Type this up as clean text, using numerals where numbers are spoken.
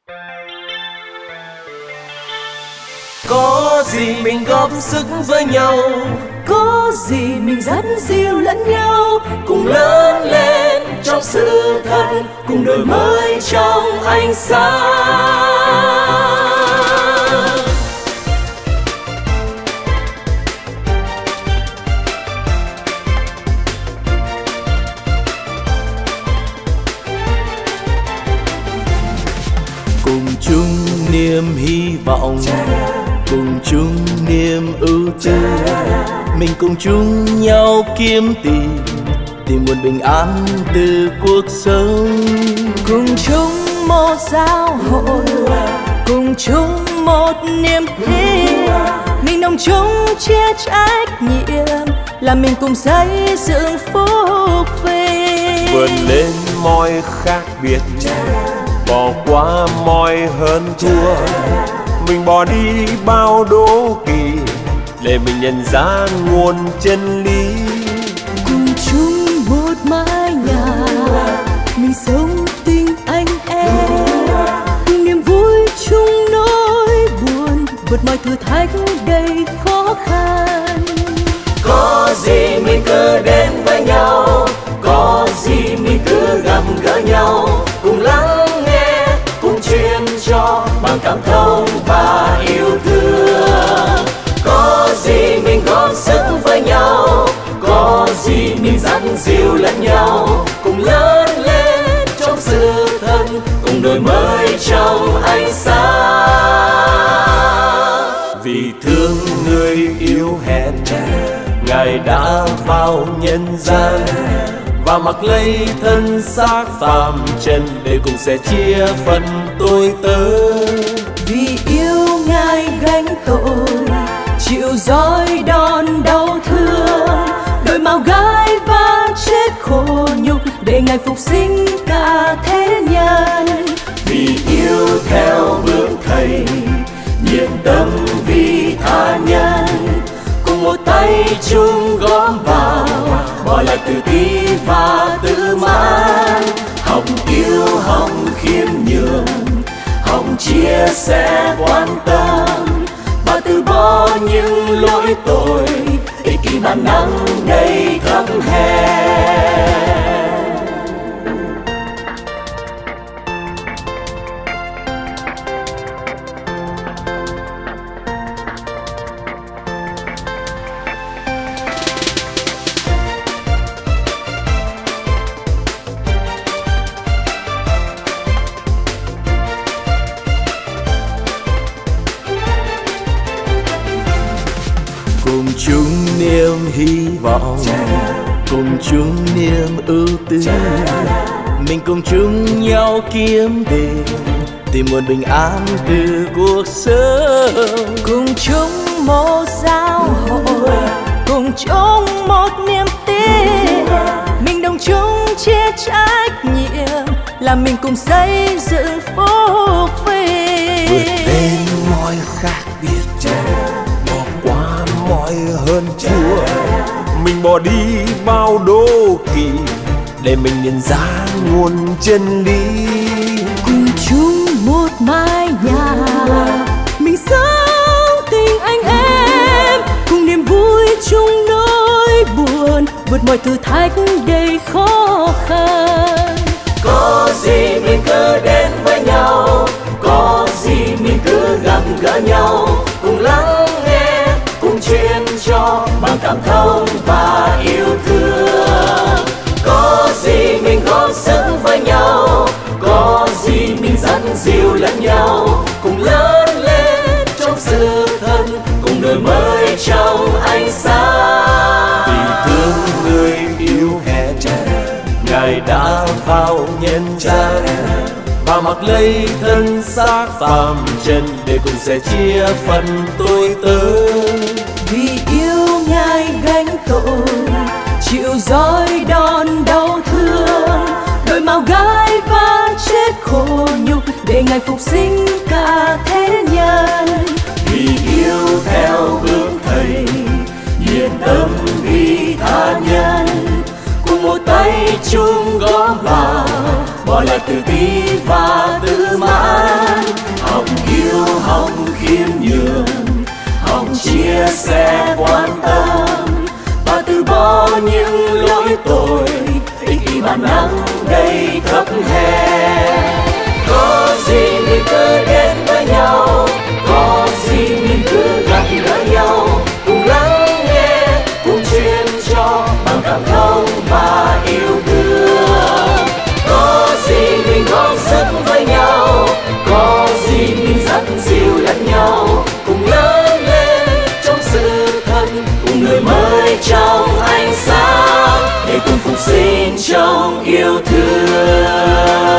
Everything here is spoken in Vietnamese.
Có gì mình góp sức với nhau, có gì mình dắt dìu lẫn nhau, cùng lớn lên trong sự thân, cùng đổi mới trong ánh sáng. Cùng chung niềm hy vọng, cùng chung niềm ưu tư, mình cùng chung nhau kiếm tìm nguồn bình an từ cuộc sống. cùng chung một giáo hội, cùng chung một niềm tin, mình đồng chung chia trách nhiệm, là mình cùng xây dựng phúc vinh. Vượt lên mọi khác biệt, bỏ qua mọi hơn thua, mình bỏ đi bao đố kỵ để mình nhận ra nguồn chân lý. Cùng chung một mái nhà, mình sống tình anh em, cùng niềm vui chung nỗi buồn, vượt mọi thử thách đầy khó khăn. Có gì mình cứ đến với nhau, có gì mình cứ gặp gỡ nhau, cùng lắng nghe, cùng truyền cho bằng cảm thông và yêu thương. Có gì mình góp sức với nhau, có gì mình dắt dìu lẫn nhau, cùng lớn lên trong sự thân, cùng đổi mới trong ánh sáng. Vì thương người yêu hẹn, Ngài đã vào nhân gian và mặc lấy thân xác phàm trần để cùng sẻ chia phần tôi tớ. Vì yêu Ngài gánh tội, chịu roi đòn đau thương, đội màu gai và chết khổ nhục để Ngài phục sinh cả thế nhân. Vì yêu theo bước Thầy, nhiệt tâm vì tha nhân, cùng một tay chung góp vào, bỏ lại tự ti và tự mãn. Học yêu, học khiêm nhường, học chia sẻ quan tâm, và từ bỏ những lỗi tội ích kỷ bản năng đầy thâm hèn. Cùng chung niềm hy vọng, cùng chung niềm ưu tư, mình cùng chung nhau kiếm tìm nguồn bình an từ cuộc sống. Cùng chung một giáo hội, cùng chung một niềm tin, mình đồng chung chia trách nhiệm, là mình cùng xây dựng phúc vinh. Vượt lên mọi khác biệt, bỏ qua mọi hơn thua, mình bỏ đi bao đố kỵ để mình nhận ra nguồn chân lý. Cùng chung một mái nhà, mình sống tình anh em, cùng niềm vui chung nỗi buồn, vượt mọi thử thách đầy khó khăn. Có gì mình cứ đến với nhau, có gì mình cứ gặp gỡ nhau, cùng lắng nghe, cùng truyền cho bằng cảm thông và yêu thương. Có gì mình góp sức với nhau, có gì mình dắt dìu lẫn nhau, cùng lớn lên trong sự thân, cùng đổi mới trong ánh sáng. Vì thương người yêu hẹn, Ngài đã vào nhân gian và mặc lấy thân xác phàm trần để cùng sẻ chia phần tôi tớ. Vì yêu Ngài gánh tội, chịu roi đòn đau thương, đội màu gai và chết khổ nhục để Ngài phục sinh cả thế nhân. Vì yêu theo bước Thầy, nhiệt tâm vì tha nhân, cùng một tay chung góp vào, bỏ bỏ lại tự ti và tự mãn. Học yêu, học khiêm nhường, học chia sẻ quan tâm, và từ bỏ những lỗi tội ích kỷ bản năng đầy thấp hèn. Có gì mình cứ đến với nhau, có gì mình cứ gặp gỡ nhau, cùng lắng nghe, cùng truyền cho bằng cảm thông và yêu thương. Có gì mình góp sức với nhau, có gì mình dắt dìu lẫn nhau, cùng lớn lên trong sự thân, cùng người mới trong ánh sáng, để cùng phục sinh trong yêu thương.